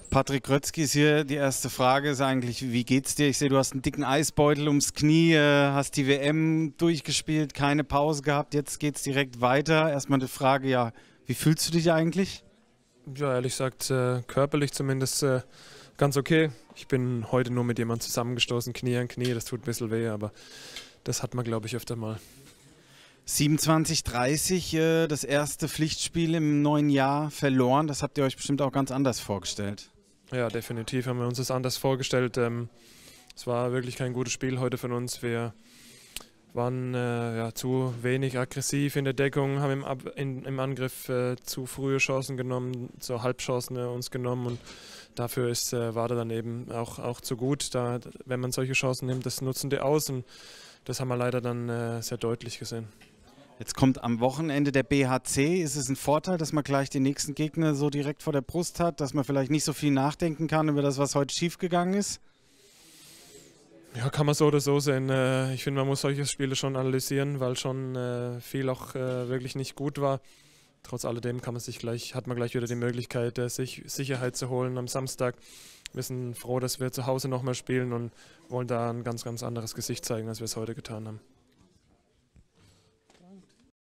Patrick Grötzky ist hier. Die erste Frage ist eigentlich, wie geht's dir? Ich sehe, du hast einen dicken Eisbeutel ums Knie, hast die WM durchgespielt, keine Pause gehabt, jetzt geht's direkt weiter. Erstmal eine Frage, ja, wie fühlst du dich eigentlich? Ja, ehrlich gesagt, körperlich zumindest ganz okay. Ich bin heute nur mit jemandem zusammengestoßen, Knie an Knie, das tut ein bisschen weh, aber das hat man, glaube ich, öfter mal. 27:30, das erste Pflichtspiel im neuen Jahr verloren. Das habt ihr euch bestimmt auch ganz anders vorgestellt. Ja, definitiv haben wir uns das anders vorgestellt. Es war wirklich kein gutes Spiel heute von uns. Wir waren ja, zu wenig aggressiv in der Deckung, haben im Angriff zu frühe Chancen genommen, so Halbchancen uns genommen und dafür ist Vardar dann eben auch zu gut. Wenn man solche Chancen nimmt, das nutzen die aus und das haben wir leider dann sehr deutlich gesehen. Jetzt kommt am Wochenende der BHC. Ist es ein Vorteil, dass man gleich den nächsten Gegner so direkt vor der Brust hat, dass man vielleicht nicht so viel nachdenken kann über das, was heute schiefgegangen ist? Ja, kann man so oder so sehen. Ich finde, man muss solche Spiele schon analysieren, weil schon viel auch wirklich nicht gut war. Trotz alledem hat man gleich wieder die Möglichkeit, sich Sicherheit zu holen am Samstag. Wir sind froh, dass wir zu Hause nochmal spielen und wollen da ein ganz, ganz anderes Gesicht zeigen, als wir es heute getan haben.